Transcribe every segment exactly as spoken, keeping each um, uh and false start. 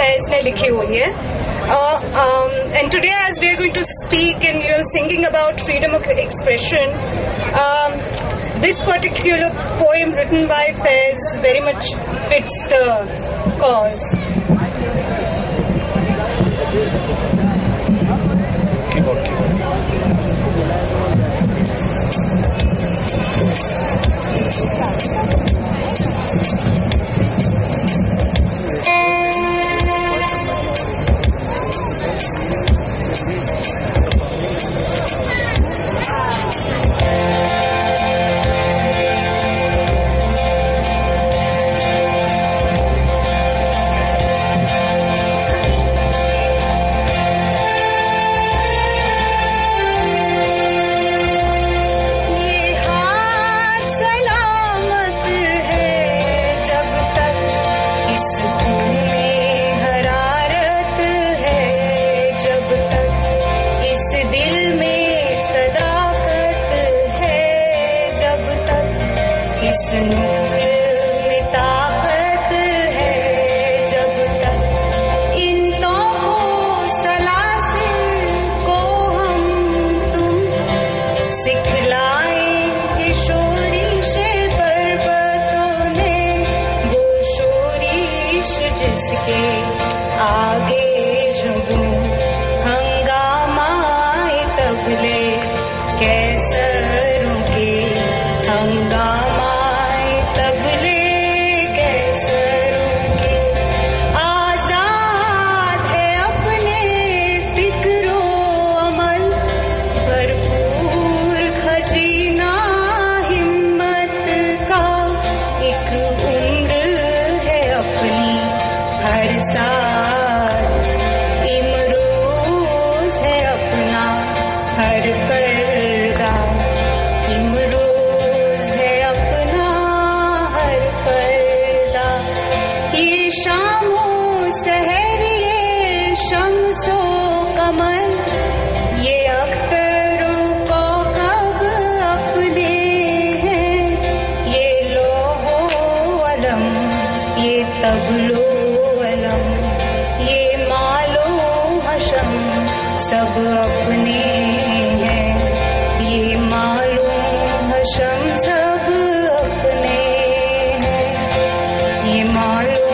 फैज ने लिखी हुई है. Uh, um, and today, as we are going to speak and we are singing about freedom of expression, um, this particular poem written by Faiz very much fits the cause. Keyboard, keyboard. तबलो अलम ये मालो हशम सब अपने हैं. ये मालो हशम सब अपने हैं. ये मालो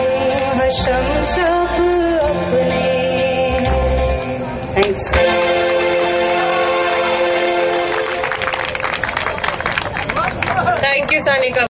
हशम सब अपने हैं. थैंक्स. Thank you Sanika.